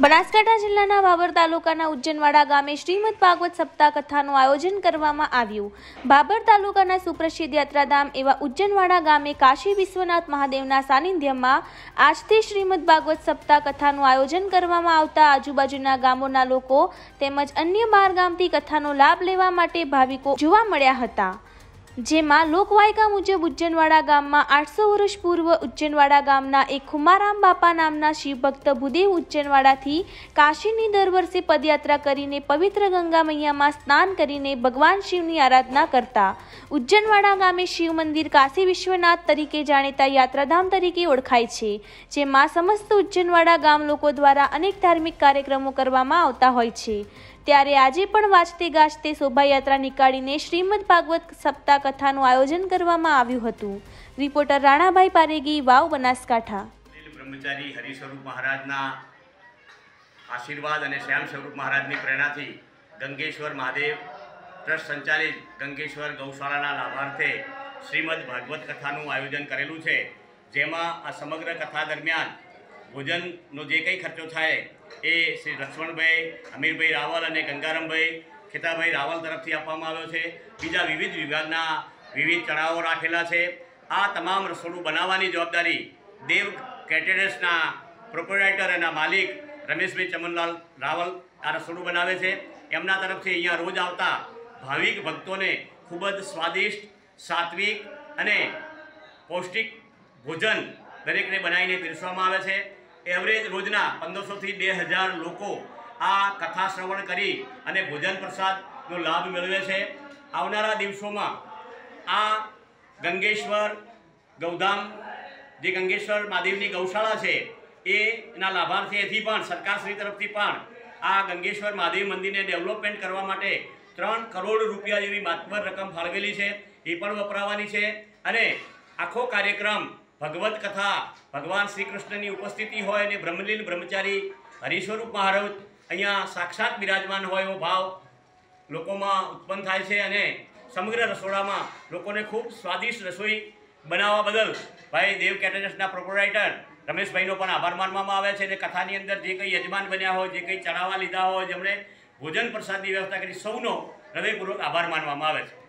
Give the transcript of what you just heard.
બનાસકાંઠા જિલ્લાના ભાભર તાલુકાના ઉજ્જૈનવાડા ગામે શ્રીમદ ભાગવત સપ્તાહ કથાનું આયોજન કરવામાં આવ્યું। ભાભર તાલુકાના સુપ્રસિદ્ધ યાત્રાધામ એવા ઉજ્જૈનવાડા ગામે કાશી વિશ્વનાથ મહાદેવના સાનિધ્યમાં આજથી શ્રીમદ ભાગવત સપ્તાહ કથાનું આયોજન કરવામાં આવતા આજુબાજુના ગામોના લોકો તેમજ અન્ય બહાર ગામથી કથાનો લાભ લેવા માટે ભાવિકો જોવા મળ્યા હતા। જેમાં લોકવાયકા મુજબ ઉજ્જૈનવાડા ગામમાં 800 વર્ષ પૂર્વ ઉજ્જૈનવાડા ગામના એક ખુમારામ બાપા નામના શિવભક્ત ભૂદેવ ઉજ્જૈનવાડાથી કાશીની દર વર્ષે પદયાત્રા કરીને પવિત્ર ગંગા મૈયામાં સ્નાન કરીને ભગવાન શિવની આરાધના કરતા ઉજ્જૈનવાડા ગામે શિવ મંદિર કાશી વિશ્વનાથ તરીકે જાણીતા યાત્રાધામ તરીકે ઓળખાય છે, જેમાં સમસ્ત ઉજ્જૈનવાડા ગામ લોકો દ્વારા અનેક ધાર્મિક કાર્યક્રમો કરવામાં આવતા હોય છે। ત્યારે આજે પણ વાજતે ગાજતે શોભાયાત્રા નીકાળીને શ્રીમદ ભાગવત સપ્તાહ કથાનું આયોજન કરવામાં આવ્યું હતું। રિપોર્ટર રાણાભાઈ પારેગી, વાવ, બનાસકાંઠા। બ્રહ્મચારી હરિસ્વરૂપ મહારાજના આશીર્વાદ અને શ્યામ સ્વરૂપ મહારાજની પ્રેરણાથી ગંગેશ્વર મહાદેવ ટ્રસ્ટ સંચાલિત ગંગેશ્વર ગૌશાળાના લાભાર્થે શ્રીમદ ભાગવત કથાનું આયોજન કરેલું છે, જેમાં આ સમગ્ર કથા દરમિયાન ભોજનનો જે કંઈ ખર્ચો થાય એ શ્રી લક્ષ્મણભાઈ, અમીરભાઈ રાવલ અને ગંગારામભાઈ ખેતાભાઈ રાવલ તરફથી આપવામાં આવ્યો છે। બીજા વિવિધ વિભાગના વિવિધ ચડાવો રાખેલા છે। આ તમામ રસોડું બનાવવાની જવાબદારી દેવ કેટરર્સના પ્રોપ્રાઇટર અને માલિક રમેશભાઈ ચમનલાલ રાવલ આ રસોડું બનાવે છે। એમના તરફથી અહીંયા રોજ આવતા ભાવિક ભક્તોને ખૂબ જ સ્વાદિષ્ટ, સાત્વિક અને પૌષ્ટિક ભોજન દરેકને બનાવીને પીરસવામાં આવે છે। એવરેજ રોજના 1500થી 2000 લોકો આ કથા શ્રવણ કરી અને ભોજન પ્રસાદનો લાભ મેળવે છે। આવનારા દિવસોમાં આ ગંગેશ્વર ગૌધામ, જે ગંગેશ્વર મહાદેવની ગૌશાળા છે, એના લાભાર્થીથી પણ સરકારશ્રી તરફથી પણ આ ગંગેશ્વર મહાદેવ મંદિરને ડેવલપમેન્ટ કરવા માટે 3 કરોડ રૂપિયા જેવી માતબર રકમ ફાળવેલી છે, એ પણ વપરાવાની છે। અને આખો કાર્યક્રમ ભગવત કથા, ભગવાન શ્રી કૃષ્ણની ઉપસ્થિતિ હોય અને બ્રહ્મલીન બ્રહ્મચારી હરિસ્વરૂપ મહારાજ અહીંયા સાક્ષાત બિરાજમાન હોય એવો ભાવ લોકોમાં ઉત્પન્ન થાય છે। અને સમગ્ર રસોડામાં લોકોને ખૂબ સ્વાદિષ્ટ રસોઈ બનાવવા બદલ ભાઈ દેવ કેટરર્સના પ્રોપ્રાઇટર રમેશભાઈનો પણ આભાર માનવામાં આવે છે। અને કથાની અંદર જે કંઈ યજમાન બન્યા હોય, જે કંઈ ચડાવવા લીધા હોય, જેમણે ભોજન પ્રસાદની વ્યવસ્થા કરી, સૌનો હૃદયપૂર્વક આભાર માનવામાં આવે છે।